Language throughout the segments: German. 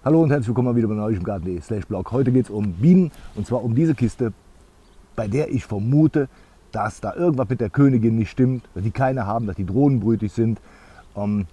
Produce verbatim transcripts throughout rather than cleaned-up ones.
Hallo und herzlich willkommen wieder bei neuischemgarten.de slash blog. Heute geht es um Bienen und zwar um diese Kiste, bei der ich vermute, dass da irgendwas mit der Königin nicht stimmt, dass die keine haben, dass die drohnenbrütig sind. Ähm,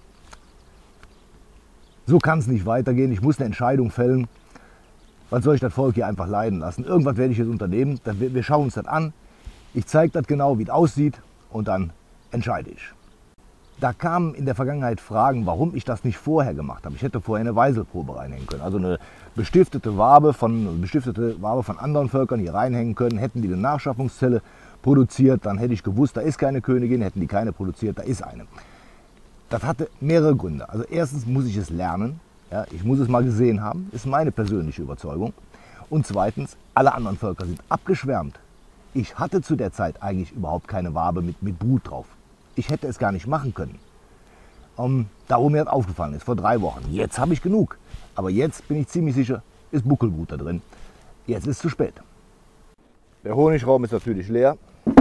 so kann es nicht weitergehen. Ich muss eine Entscheidung fällen. Was soll ich das Volk hier einfach leiden lassen? Irgendwas werde ich jetzt unternehmen. Wir schauen uns das an. Ich zeige das genau, wie es aussieht und dann entscheide ich. Da kamen in der Vergangenheit Fragen, warum ich das nicht vorher gemacht habe. Ich hätte vorher eine Weiselprobe reinhängen können. Also eine bestiftete Wabe von, bestiftete Wabe von anderen Völkern hier reinhängen können. Hätten die eine Nachschaffungszelle produziert, dann hätte ich gewusst, da ist keine Königin. Hätten die keine produziert, da ist eine. Das hatte mehrere Gründe. Also erstens muss ich es lernen. Ja, ich muss es mal gesehen haben. Ist meine persönliche Überzeugung. Und zweitens, alle anderen Völker sind abgeschwärmt. Ich hatte zu der Zeit eigentlich überhaupt keine Wabe mit, mit Brut drauf. Ich hätte es gar nicht machen können. Um, da wo mir das aufgefallen ist, vor drei Wochen. Jetzt habe ich genug. Aber jetzt bin ich ziemlich sicher, ist Buckelbrut da drin. Jetzt ist es zu spät. Der Honigraum ist natürlich leer.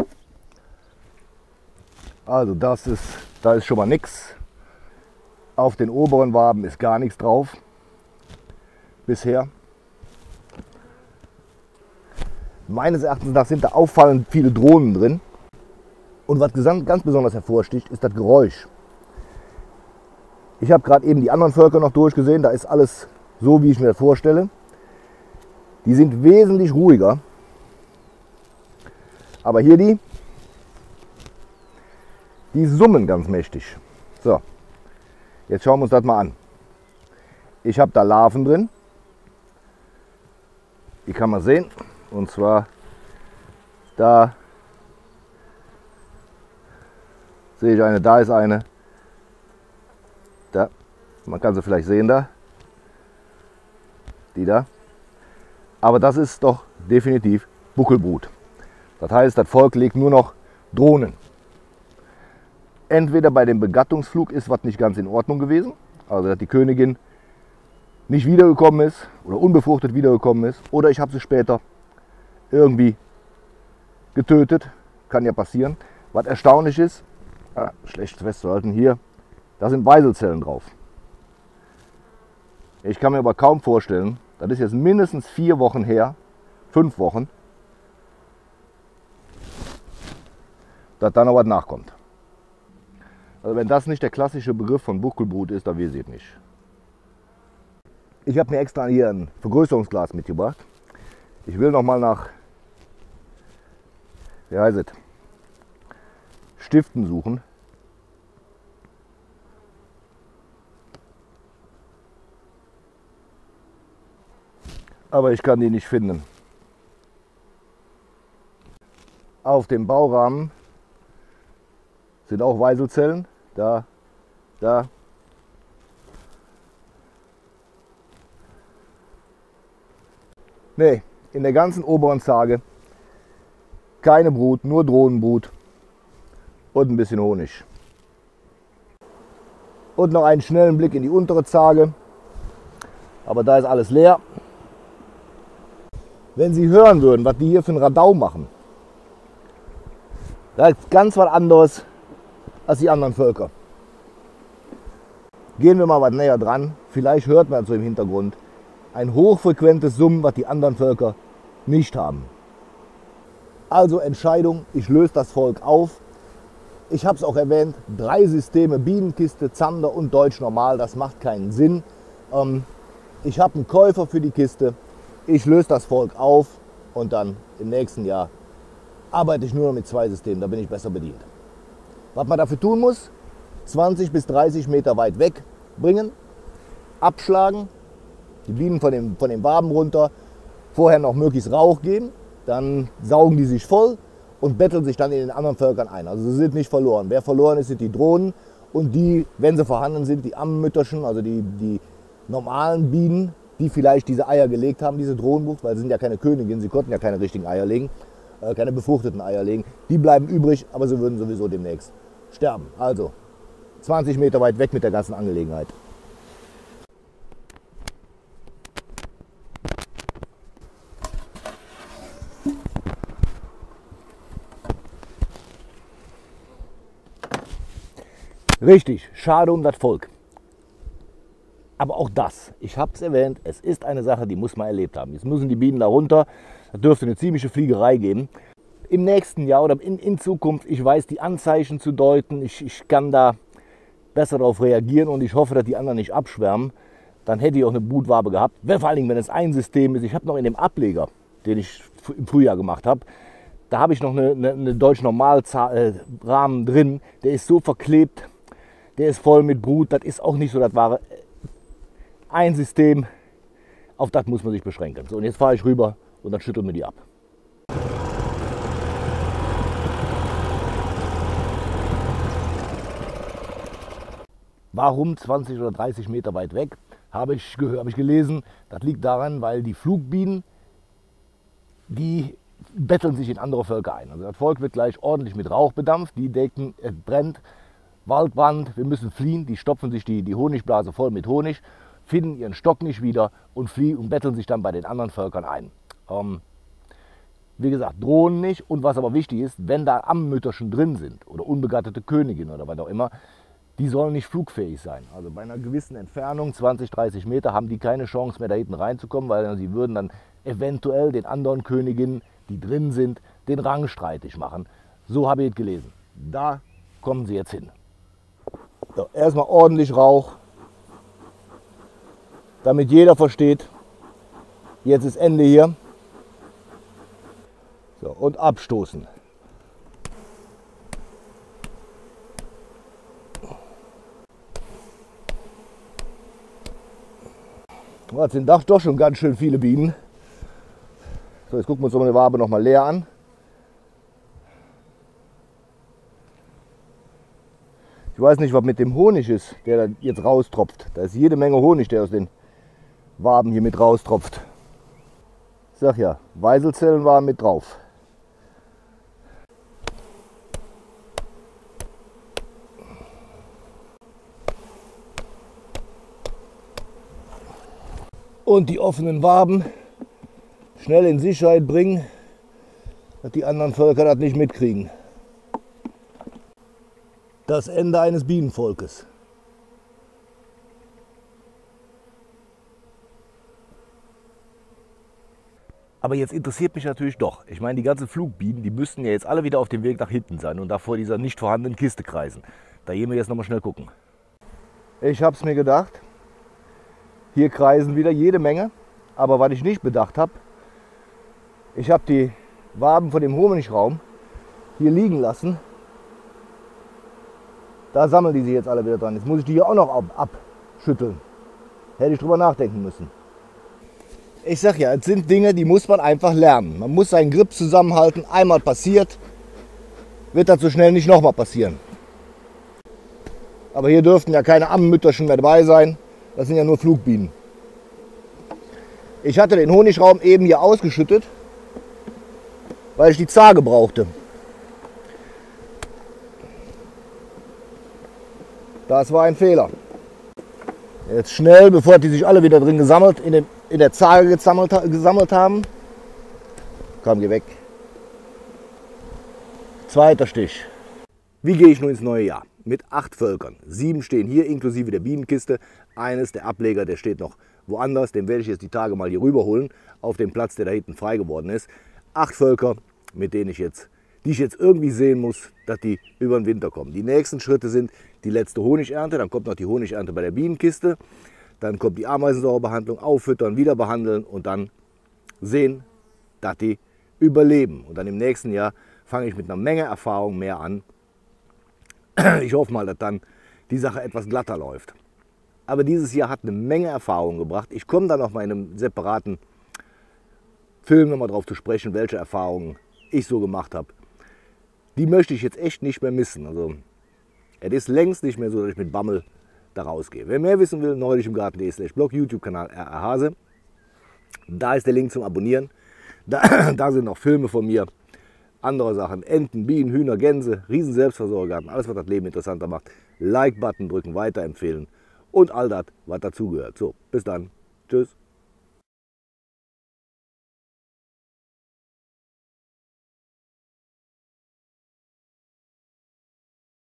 Also das ist, da ist schon mal nichts. Auf den oberen Waben ist gar nichts drauf. Bisher. Meines Erachtens nach sind da auffallend viele Drohnen drin. Und was ganz besonders hervorsticht, ist das Geräusch. Ich habe gerade eben die anderen Völker noch durchgesehen, da ist alles so, wie ich mir das vorstelle. Die sind wesentlich ruhiger. Aber hier die, die summen ganz mächtig. So, jetzt schauen wir uns das mal an. Ich habe da Larven drin. Die kann man sehen. Und zwar da sehe ich eine, da ist eine. Da, man kann sie vielleicht sehen da. Die da. Aber das ist doch definitiv Buckelbrut. Das heißt, das Volk legt nur noch Drohnen. Entweder bei dem Begattungsflug ist was nicht ganz in Ordnung gewesen, also dass die Königin nicht wiedergekommen ist oder unbefruchtet wiedergekommen ist, oder ich habe sie später irgendwie getötet. Kann ja passieren. Was erstaunlich ist, ah, schlecht festzuhalten, hier, da sind Weiselzellen drauf. Ich kann mir aber kaum vorstellen, das ist jetzt mindestens vier Wochen her, fünf Wochen, dass da noch was nachkommt. Also wenn das nicht der klassische Begriff von Buckelbrut ist, dann weiß ich es nicht. Ich habe mir extra hier ein Vergrößerungsglas mitgebracht. Ich will noch mal nach, wie heißt es, Stiften suchen. Aber ich kann die nicht finden. Auf dem Baurahmen sind auch Weiselzellen. Da, da. Nee, in der ganzen oberen Zarge keine Brut, nur Drohnenbrut und ein bisschen Honig. Und noch einen schnellen Blick in die untere Zarge. Aber da ist alles leer. Wenn Sie hören würden, was die hier für ein Radau machen, da ist ganz was anderes als die anderen Völker. Gehen wir mal was näher dran. Vielleicht hört man so im Hintergrund ein hochfrequentes Summen, was die anderen Völker nicht haben. Also Entscheidung, ich löse das Volk auf. Ich habe es auch erwähnt, drei Systeme, Bienenkiste, Zander und Deutsch Normal, das macht keinen Sinn. Ähm, ich habe einen Käufer für die Kiste, ich löse das Volk auf und dann im nächsten Jahr arbeite ich nur noch mit zwei Systemen, da bin ich besser bedient. Was man dafür tun muss, zwanzig bis dreißig Meter weit weg bringen, abschlagen, die Bienen von den, von den Waben runter, vorher noch möglichst Rauch geben, dann saugen die sich voll und betteln sich dann in den anderen Völkern ein. Also sie sind nicht verloren. Wer verloren ist, sind die Drohnen und die, wenn sie vorhanden sind, die Ammenmütterchen, also die, die normalen Bienen, die vielleicht diese Eier gelegt haben, diese Drohnenbrut, weil sie sind ja keine Königin, sie konnten ja keine richtigen Eier legen, äh, keine befruchteten Eier legen. Die bleiben übrig, aber sie würden sowieso demnächst sterben. Also zwanzig Meter weit weg mit der ganzen Angelegenheit. Richtig, schade um das Volk. Aber auch das, ich habe es erwähnt, es ist eine Sache, die muss man erlebt haben. Jetzt müssen die Bienen da runter, da dürfte eine ziemliche Fliegerei geben. Im nächsten Jahr oder in, in Zukunft, ich weiß die Anzeichen zu deuten, ich, ich kann da besser darauf reagieren und ich hoffe, dass die anderen nicht abschwärmen. Dann hätte ich auch eine Brutwabe gehabt. Wenn, vor allen Dingen, wenn es ein System ist. Ich habe noch in dem Ableger, den ich im Frühjahr gemacht habe, da habe ich noch eine, eine, eine deutsche Normalrahmen drin. Der ist so verklebt, der ist voll mit Brut. Das ist auch nicht so das wahre. Ein System, auf das muss man sich beschränken. So, und jetzt fahre ich rüber und dann schütteln wir die ab. Warum zwanzig oder dreißig Meter weit weg? Habe ich, habe ich gelesen, das liegt daran, weil die Flugbienen, die betteln sich in andere Völker ein. Also das Volk wird gleich ordentlich mit Rauch bedampft, die denken, es brennt, Waldbrand, wir müssen fliehen, die stopfen sich die, die Honigblase voll mit Honig, finden ihren Stock nicht wieder und fliehen und betteln sich dann bei den anderen Völkern ein. Ähm, wie gesagt, drohen nicht, und was aber wichtig ist, wenn da Ammenmütterchen drin sind oder unbegattete Königinnen oder was auch immer, die sollen nicht flugfähig sein. Also bei einer gewissen Entfernung, zwanzig, dreißig Meter, haben die keine Chance mehr da hinten reinzukommen, weil sie würden dann eventuell den anderen Königinnen, die drin sind, den Rang streitig machen. So habe ich es gelesen. Da kommen sie jetzt hin. So, erstmal ordentlich Rauch, damit jeder versteht, jetzt ist Ende hier. So, und abstoßen. Jetzt sind doch schon ganz schön viele Bienen. So, jetzt gucken wir uns eine Wabe noch mal leer an. Ich weiß nicht, was mit dem Honig ist, der da jetzt raustropft. Da ist jede Menge Honig, der aus den Waben hier mit raustropft. Ich sag ja, Weiselzellen waren mit drauf. Und die offenen Waben schnell in Sicherheit bringen, dass die anderen Völker das nicht mitkriegen. Das Ende eines Bienenvolkes. Aber jetzt interessiert mich natürlich doch. Ich meine, die ganzen Flugbienen, die müssten ja jetzt alle wieder auf dem Weg nach hinten sein und da vor dieser nicht vorhandenen Kiste kreisen. Da gehen wir jetzt noch mal schnell gucken. Ich habe es mir gedacht. Hier kreisen wieder jede Menge, aber was ich nicht bedacht habe, ich habe die Waben von dem Honigraum hier liegen lassen. Da sammeln die sich jetzt alle wieder dran. Jetzt muss ich die hier auch noch ab abschütteln. Hätte ich drüber nachdenken müssen. Ich sag ja, es sind Dinge, die muss man einfach lernen. Man muss seinen Grip zusammenhalten. Einmal passiert, wird das so schnell nicht nochmal passieren. Aber hier dürften ja keine Ammenmütterchen mehr dabei sein. Das sind ja nur Flugbienen. Ich hatte den Honigraum eben hier ausgeschüttet, weil ich die Zarge brauchte. Das war ein Fehler. Jetzt schnell, bevor die sich alle wieder drin gesammelt, in, den, in der Zarge gesammelt, gesammelt haben. Komm, geh weg. Zweiter Stich. Wie gehe ich nun ins neue Jahr? Mit acht Völkern. Sieben stehen hier, inklusive der Bienenkiste. Eines, der Ableger, der steht noch woanders. Den werde ich jetzt die Tage mal hier rüberholen, auf den Platz, der da hinten frei geworden ist. Acht Völker, mit denen ich jetzt, die ich jetzt irgendwie sehen muss, dass die über den Winter kommen. Die nächsten Schritte sind die letzte Honigernte, dann kommt noch die Honigernte bei der Bienenkiste. Dann kommt die Ameisensäurebehandlung, auffüttern, wieder behandeln und dann sehen, dass die überleben. Und dann im nächsten Jahr fange ich mit einer Menge Erfahrung mehr an. Ich hoffe mal, dass dann die Sache etwas glatter läuft. Aber dieses Jahr hat eine Menge Erfahrung gebracht. Ich komme dann noch mal in einem separaten Film noch mal drauf zu sprechen, welche Erfahrungen ich so gemacht habe. Die möchte ich jetzt echt nicht mehr missen. Also, es ist längst nicht mehr so, dass ich mit Bammel da rausgehe. Wer mehr wissen will, neulich im Garten punkt de slash blog, YouTube-Kanal R R Hase. Da ist der Link zum Abonnieren. Da, da sind noch Filme von mir. Andere Sachen, Enten, Bienen, Hühner, Gänse, riesen Selbstversorgergarten, alles was das Leben interessanter macht. Like-Button drücken, weiterempfehlen und all das, was dazugehört. So, bis dann. Tschüss.